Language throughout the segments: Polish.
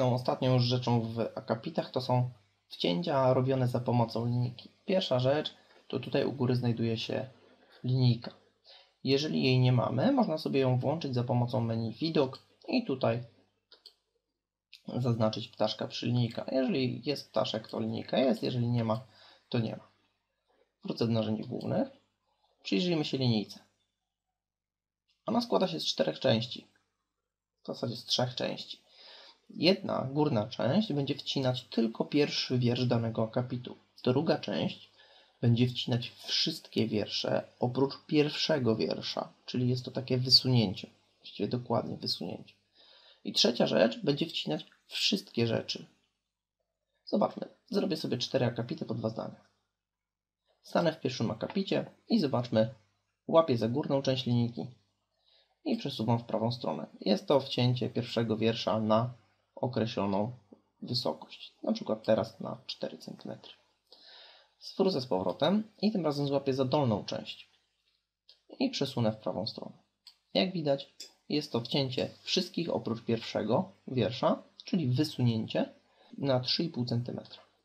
Kolejną, ostatnią już rzeczą w akapitach to są wcięcia robione za pomocą linijki. Pierwsza rzecz to tutaj u góry znajduje się linijka. Jeżeli jej nie mamy, można sobie ją włączyć za pomocą menu Widok i tutaj zaznaczyć ptaszka przy linijka. Jeżeli jest ptaszek, to linijka jest, jeżeli nie ma, to nie ma. Wrócę do narzędzi głównych. Przyjrzyjmy się linijce. Ona składa się z 4 części. W zasadzie z 3 części. Jedna górna część będzie wcinać tylko pierwszy wiersz danego akapitu. Druga część będzie wcinać wszystkie wiersze oprócz pierwszego wiersza, czyli jest to takie wysunięcie, właściwie dokładnie wysunięcie. I trzecia rzecz będzie wcinać wszystkie rzeczy. Zobaczmy, zrobię sobie 4 akapity po 2 zdania. Stanę w pierwszym akapicie i zobaczmy, łapię za górną część linijki i przesuwam w prawą stronę. Jest to wcięcie pierwszego wiersza na określoną wysokość, na przykład teraz na 4 cm. Zwrócę z powrotem i tym razem złapię za dolną część i przesunę w prawą stronę. Jak widać, jest to wcięcie wszystkich oprócz pierwszego wiersza, czyli wysunięcie na 3,5 cm.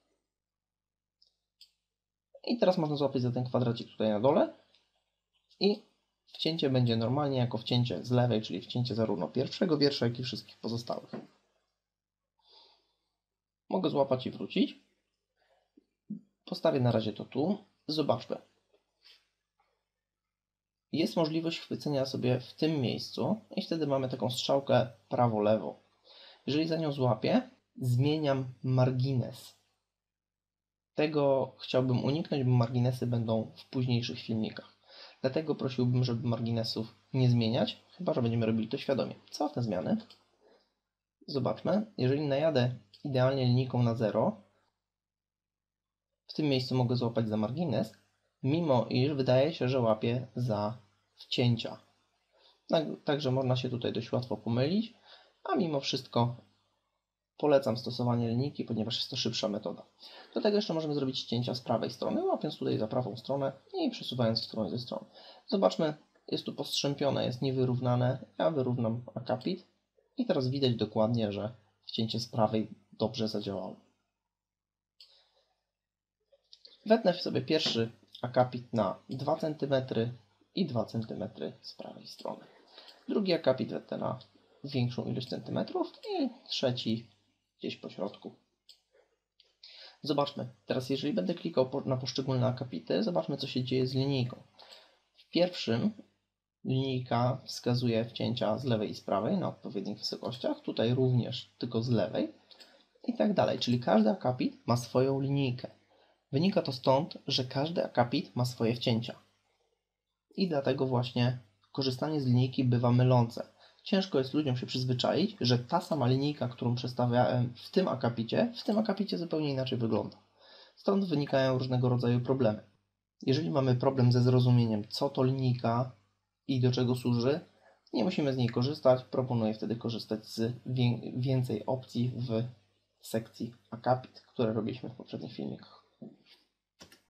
I teraz można złapać za ten kwadracik tutaj na dole i wcięcie będzie normalnie jako wcięcie z lewej, czyli wcięcie zarówno pierwszego wiersza, jak i wszystkich pozostałych. Mogę złapać i wrócić. Postawię na razie to tu. Zobaczmy. Jest możliwość chwycenia sobie w tym miejscu i wtedy mamy taką strzałkę prawo-lewo. Jeżeli za nią złapię, zmieniam margines. Tego chciałbym uniknąć, bo marginesy będą w późniejszych filmikach. Dlatego prosiłbym, żeby marginesów nie zmieniać, chyba że będziemy robili to świadomie. Cofnę zmiany. Zobaczmy. Jeżeli najadę idealnie linijką na 0, w tym miejscu mogę złapać za margines, mimo iż wydaje się, że łapię za wcięcia. Także można się tutaj dość łatwo pomylić, a mimo wszystko polecam stosowanie linijki, ponieważ jest to szybsza metoda. Do tego jeszcze możemy zrobić cięcia z prawej strony, łapiąc tutaj za prawą stronę i przesuwając w stronę ze strony. Zobaczmy, jest tu postrzępione, jest niewyrównane. Ja wyrównam akapit i teraz widać dokładnie, że wcięcie z prawej dobrze zadziałało. Wetnę sobie pierwszy akapit na 2 cm i 2 cm z prawej strony. Drugi akapit wetnę na większą ilość centymetrów i trzeci gdzieś po środku. Zobaczmy. Teraz jeżeli będę klikał na poszczególne akapity, zobaczmy, co się dzieje z linijką. W pierwszym linijka wskazuje wcięcia z lewej i z prawej na odpowiednich wysokościach. Tutaj również tylko z lewej i tak dalej. Czyli każdy akapit ma swoją linijkę. Wynika to stąd, że każdy akapit ma swoje wcięcia. I dlatego właśnie korzystanie z linijki bywa mylące. Ciężko jest ludziom się przyzwyczaić, że ta sama linijka, którą przedstawiałem w tym akapicie zupełnie inaczej wygląda. Stąd wynikają różnego rodzaju problemy. Jeżeli mamy problem ze zrozumieniem, co to linijka i do czego służy, nie musimy z niej korzystać. Proponuję wtedy korzystać z więcej opcji w sekcji akapit, które robiliśmy w poprzednich filmikach.